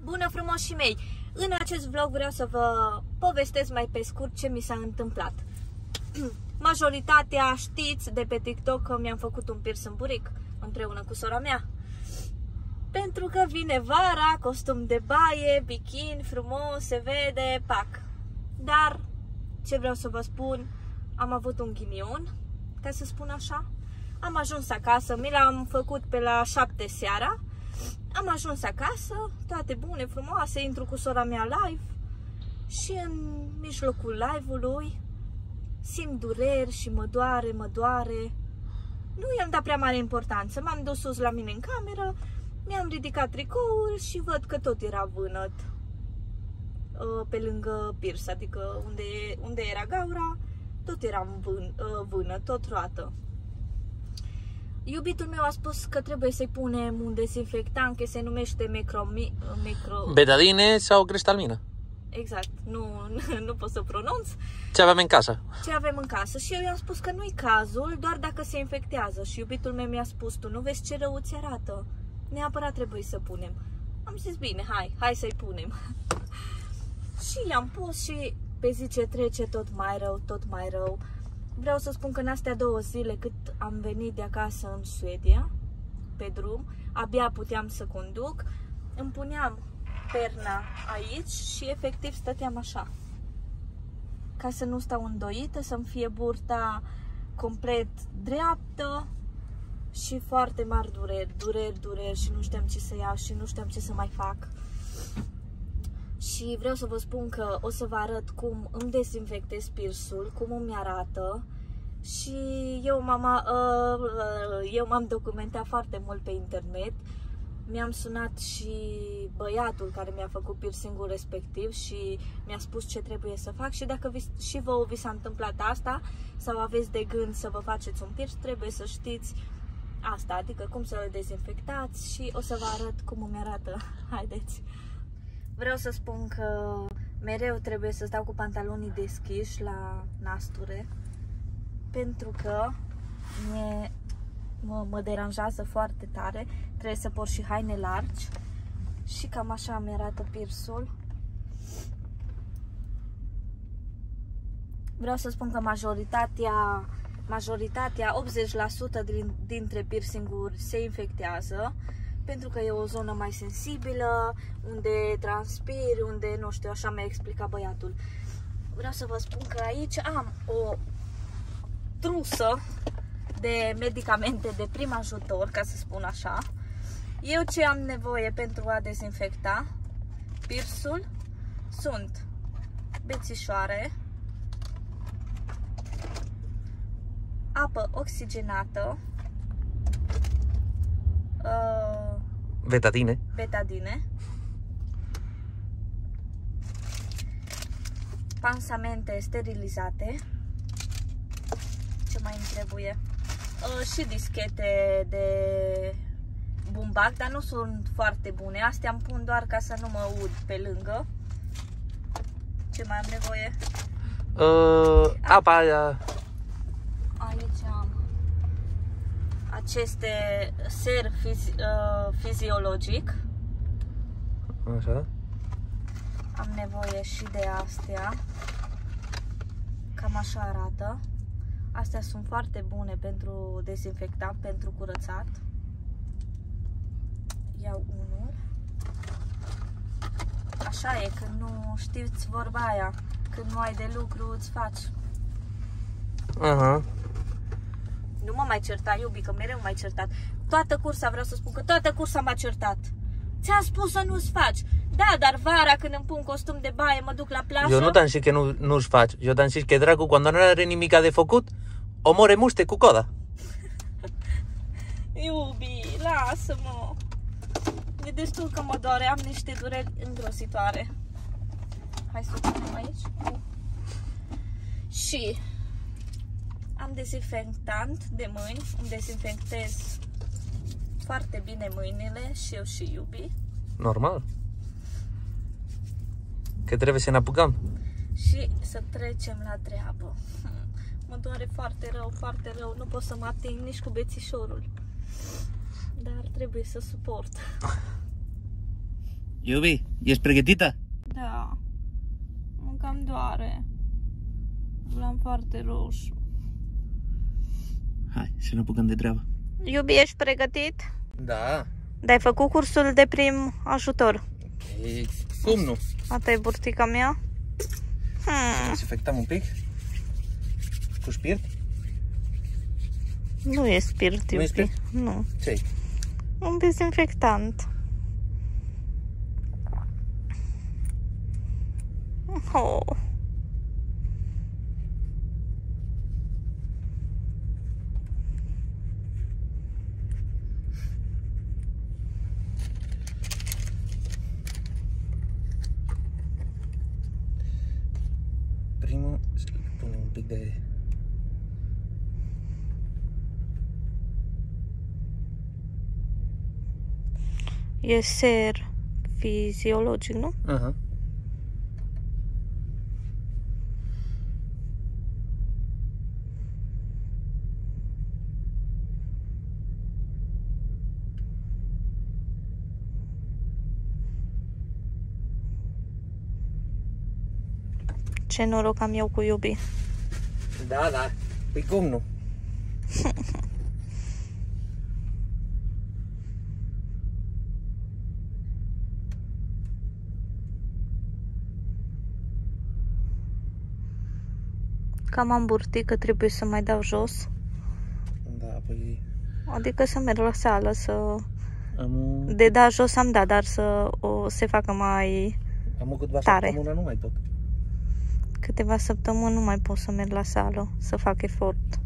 Bună frumoșii mei! În acest vlog vreau să vă povestesc mai pe scurt ce mi s-a întâmplat. Majoritatea știți de pe TikTok că mi-am făcut un piercing în buric împreună cu sora mea. Pentru că vine vara, costum de baie, bikini, frumos, se vede, pac. Dar, ce vreau să vă spun, am avut un ghinion, ca să spun așa. Am ajuns acasă, mi l-am făcut pe la 7 seara. Am ajuns acasă, toate bune, frumoase, intru cu sora mea live și în mijlocul live-ului simt dureri și mă doare. Nu i-am dat prea mare importanță, m-am dus sus la mine în cameră, mi-am ridicat tricoul și văd că tot era vânăt pe lângă pirs, adică unde era gaura, tot era vână, tot roată. Iubitul meu a spus că trebuie să-i punem un dezinfectant care se numește Betadine sau Cristalmină. Exact, nu pot să pronunț. Ce avem în casă? Ce avem în casă. Și eu i-am spus că nu-i cazul, doar dacă se infectează. Și iubitul meu mi-a spus, tu nu vezi ce rău ți arată? Neapărat trebuie să punem. Am zis, bine, hai să-i punem. Și i-am pus și pe zi ce trece tot mai rău. Vreau să spun că în astea 2 zile cât am venit de acasă în Suedia, pe drum, abia puteam să conduc, îmi puneam perna aici și efectiv stăteam așa. Ca să nu stau îndoită, să-mi fie burta complet dreaptă și foarte mari dureri și nu știam ce să iau și nu știam ce să mai fac. Și vreau să vă spun că o să vă arăt cum îmi dezinfectez piercing, cum îmi arată. Și eu m-am documentat foarte mult pe internet. Mi-am sunat și băiatul care mi-a făcut piercingul respectiv și mi-a spus ce trebuie să fac. Și dacă și vouă vi s-a întâmplat asta sau aveți de gând să vă faceți un piercing, trebuie să știți asta, adică cum să le dezinfectați și o să vă arăt cum îmi arată. Haideți! Vreau să spun că mereu trebuie să stau cu pantalonii deschiși la nasture, pentru că mă deranjează foarte tare. Trebuie să port și haine largi și cam așa mi arată piercing. Vreau să spun că majoritatea 80% dintre piercinguri se infectează, pentru că e o zonă mai sensibilă, unde transpiri, unde, nu știu, așa mi-a explicat băiatul. Vreau să vă spun că aici am o trusă de medicamente de prim ajutor, ca să spun așa. Eu ce am nevoie pentru a dezinfecta piercing sunt bețișoare, apă oxigenată, Betadine, pansamente sterilizate, ce mai îmi trebuie, și dischete de bumbac, dar nu sunt foarte bune, astea îmi pun doar ca să nu mă ud pe lângă. Ce mai am nevoie? Apa aia. Aici am aceste ser fiziologic. Așa. Am nevoie și de astea. Cam așa arată. Astea sunt foarte bune pentru dezinfectat, pentru curățat. Iau unul. Așa e, când nu știți vorba aia, când nu ai de lucru, îți faci. Nu mă mai certa, iubi, că mereu m-ai certat. Toată cursa, vreau să spun că toată cursa m-a certat. Ți-am spus să nu-ți faci. Da, dar vara când îmi pun costum de baie, mă duc la plajă. Eu nu te-am zis că nu-și faci. Eu te-am zis că dracu, cuando nu are nimica de făcut, omore muște cu coda. Iubi, lasă-mă. E destul că mă doare, am niște dureri îngrozitoare. Hai să o punem aici. Și am dezinfectant de mâini, îmi dezinfectez foarte bine mâinile și eu și iubi. Normal. Că trebuie să ne apucăm. Și să trecem la treabă. Mă doare foarte rău, nu pot să mă ating nici cu bețișorul. Dar trebuie să suport. Iubi, ești pregătită? Da. Mă cam doare. L-am foarte roșu. Hai, să ne apucăm de treabă. Iubi, ești pregătit? Da. Dar ai făcut cursul de prim ajutor. E, cum nu? Asta e burtica mea. Desinfectăm un pic. Cu spirit? Nu e spirit, Nu e Iubi. spirit? Nu. Ce-i? Un dezinfectant. Oh. Primul, să punem un pic de... E ser fiziologic, nu? Aha. Ce noroc am eu cu Iubi. Da, da. Păi cum nu? Cam am burtică, trebuie să mai dau jos. Da, păi... Adică să merg la sală, să... Am De da jos am dat, dar să o se facă mai... Am câteva Tare. săptămâna, nu mai pot. Câteva săptămâni nu mai pot să merg la sală, să fac efort.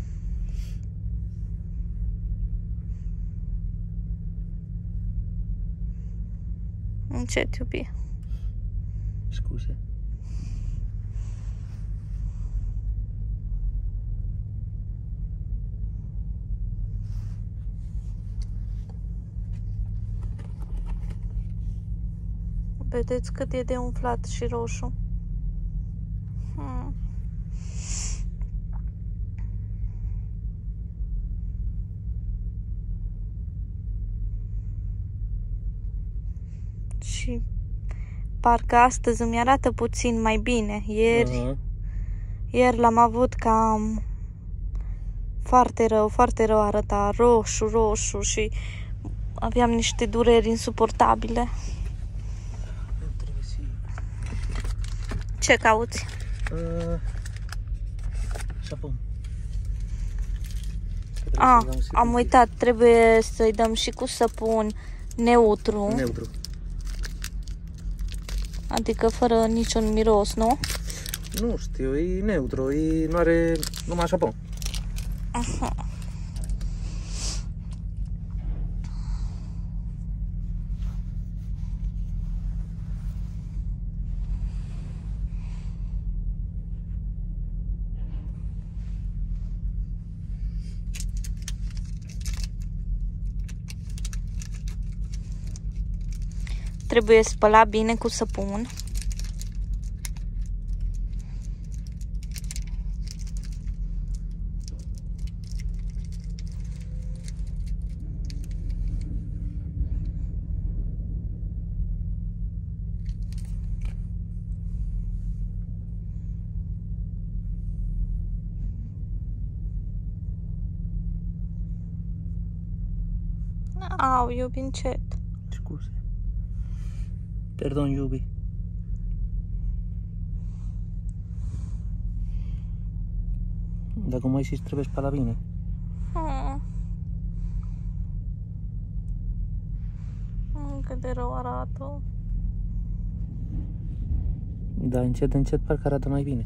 Încet, Iubi. Scuze. Vedeți cât e de umflat și roșu. Și parcă astăzi îmi arată puțin mai bine. Ieri l-am avut cam foarte rău arăta, roșu și aveam niște dureri insuportabile. Ce cauți? Șapon. Am uitat, trebuie să-i dăm și cu săpun neutru. Neutru. Adică fără niciun miros, nu? Nu știu, e neutru, nu are numai șapon. Aha. Trebuie spălat bine cu săpun. Au, Iubi, încet. Scuze. Perdon, Iubi. Dacă mai și trebuie spăla bine. Cât de rău arată. Da, încet, parcă arată mai bine.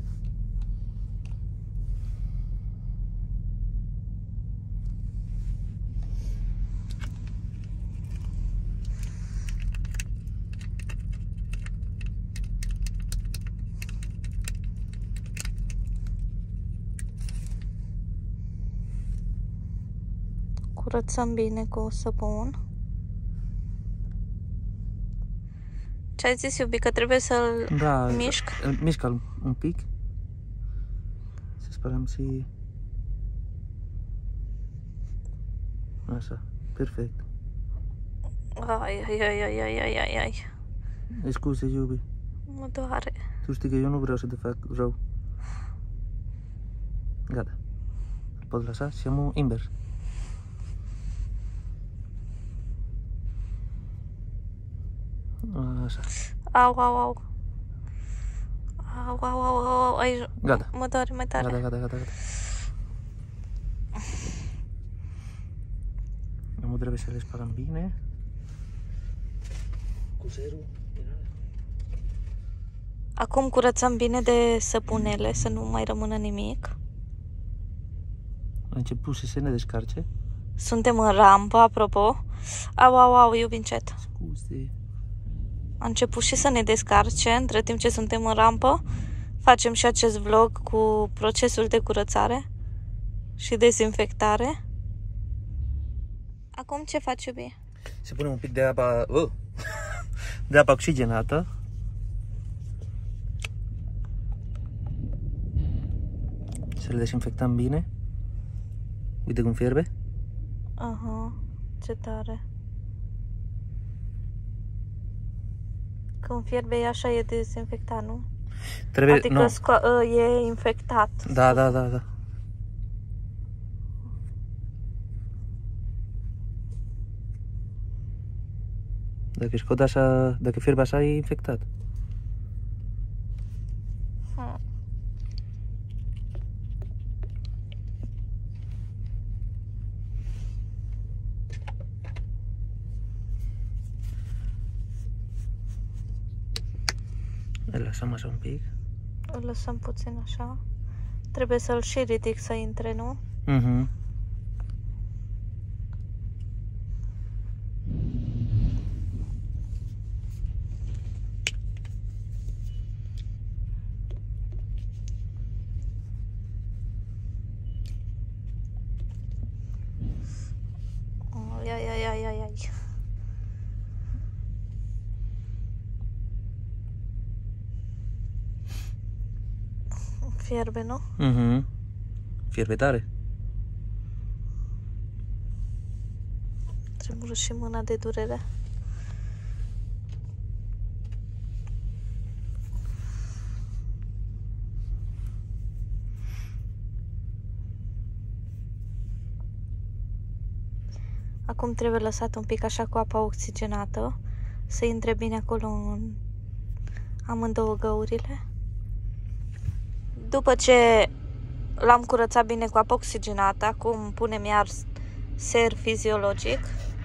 Curățăm bine cu săpun. Ce ai zis, Iubi, că trebuie să-l mișc? Mișcă-l un pic. Să spălăm și... Așa, perfect. Ai. Scuze, iubi. Mă doare. Tu știi că eu nu vreau să te fac rău. Gata. Pot lăsa? Siamo invers. Așa. Au, au, au. Au, au, au, au. Aici. Gata. Mă doare mai tare. Gata. Nu trebuie să le spălăm bine. Cu zerul. Acum curățăm bine de săpunele, să nu mai rămână nimic. A început să se ne descarce. Suntem în rampă, apropo. Au, au, au, iubi încet. Scuze. A început și să ne descarce, între timp ce suntem în rampă. Facem și acest vlog cu procesul de curățare și dezinfectare. Acum ce faci, iubi? Se pune un pic de apă, de apă oxigenată. Să le dezinfectăm bine. Uite cum fierbe. Aha, ce tare. Când fierbe e așa, e dezinfectat, nu? Trebuie, Adică nu. e infectat. Da. Dacă scot așa, dacă fierbe așa, e infectat. Îl lăsăm așa un pic. Îl lăsăm puțin așa. Trebuie să-l și ridic să intre, nu? Mhm. Ai. Fierbe, nu? Mhm. Fierbe tare. Tremură și mâna de durere. Acum trebuie lăsat un pic așa cu apa oxigenată, să intre bine acolo în amândouă găurile. După ce l-am curățat bine cu apă oxigenată, acum punem iar ser fiziologic.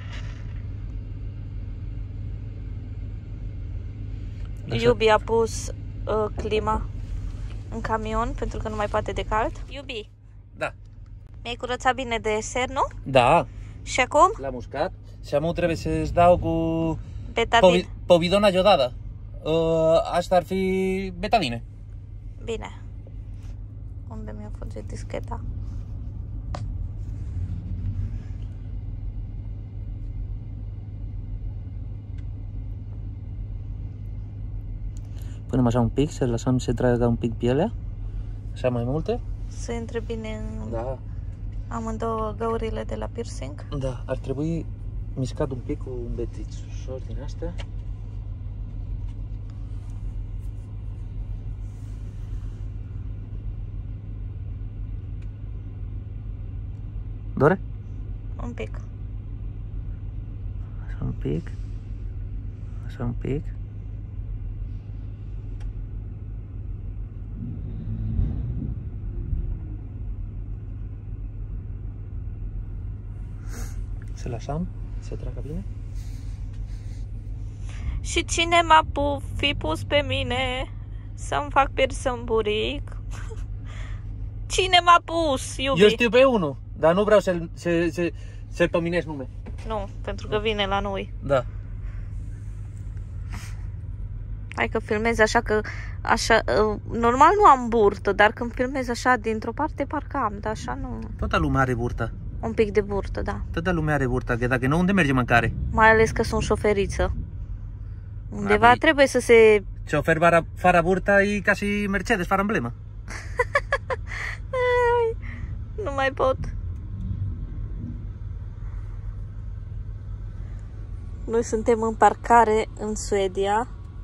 Așa. Iubi a pus clima în camion pentru că nu mai poate de cald. Iubi, Da. mi-ai curățat bine de ser, nu? Da. Și acum? L-am uscat. Și acum trebuie să-ți dau cu Betadine. povidona iodată. Asta ar fi betadine. Bine. Unde mi-a fugit discheta? Punem așa un pic, să lăsăm să tragă un pic pielea. Așa mai multe. Să intre bine în Da. amândouă găurile de la piercing. Da, ar trebui mișcat un pic cu un bețișor din astea. Dore? Un pic. Așa un pic. Așa un pic. Să lăsăm, să treacă bine. Și cine m-a fi pus pe mine să-mi fac piercing în buric? Cine m-a pus, iubi? Eu știu pe unul, dar nu vreau să-l pomenesc nume. Nu, pentru că vine la noi. Da. Hai că filmezi așa că așa, normal nu am burtă, dar când filmezi așa dintr-o parte parcă am, dar așa nu. Toată lumea are burtă. Un pic de burtă, da. Toată lumea are burtă, că dacă nu, unde merge mâncare? Mai ales că sunt șoferiță. Undeva trebuie să se... Șofer fără burtă e ca și Mercedes fără emblemă. Ai, nu mai pot. Noi suntem în parcare în Suedia.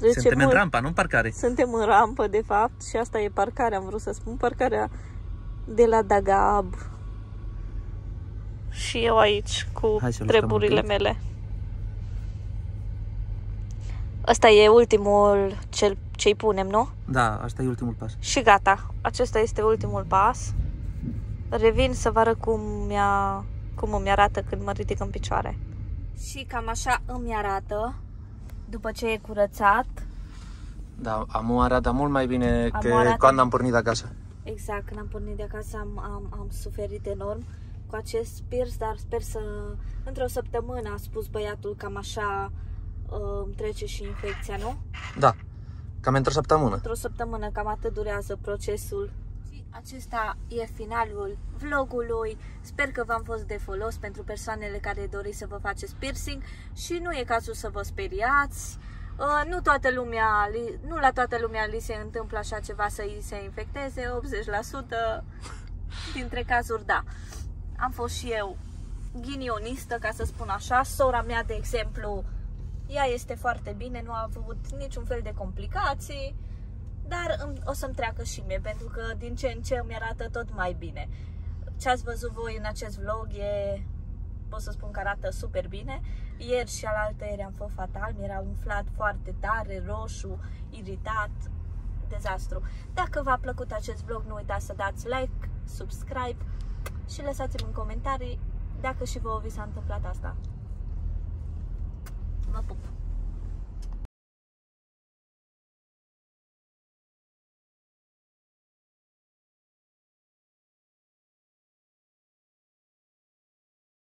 Suntem în rampa, nu în parcare. Suntem în rampă, de fapt, și asta e parcarea, am vrut să spun, parcarea de la Dagab. Și eu aici cu treburile mele. Ăsta e ultimul ce-i punem, nu? Da, asta e ultimul pas. Și gata, acesta este ultimul pas. Revin să vă arăt cum îmi arată când mă ridic în picioare. Și cam așa îmi arată după ce e curățat. Da, am arată mult mai bine că când am pornit de acasă. Exact, când am pornit de acasă am suferit enorm cu acest piers, dar sper să, într-o săptămână, a spus băiatul, cam așa îmi trece și infecția, nu? Da, cam într-o săptămână. Într-o săptămână, cam atât durează procesul. Și acesta e finalul vlogului. Sper că v-am fost de folos pentru persoanele care doriți să vă faceți piercing și nu e cazul să vă speriați. Nu la toată lumea li se întâmplă așa ceva să îi se infecteze, 80% dintre cazuri, da. Am fost și eu ghinionistă, ca să spun așa. Sora mea, de exemplu, ea este foarte bine, nu a avut niciun fel de complicații, dar o să-mi treacă și mie, pentru că din ce în ce îmi arată tot mai bine. Ce ați văzut voi în acest vlog pot să spun că arată super bine. Ieri și alaltăieri am fost fatal, mi-era umflat foarte tare, roșu, iritat, dezastru. Dacă v-a plăcut acest vlog, nu uitați să dați like, subscribe și lăsați-mi în comentarii dacă și vouă vi s-a întâmplat asta. Vă pup!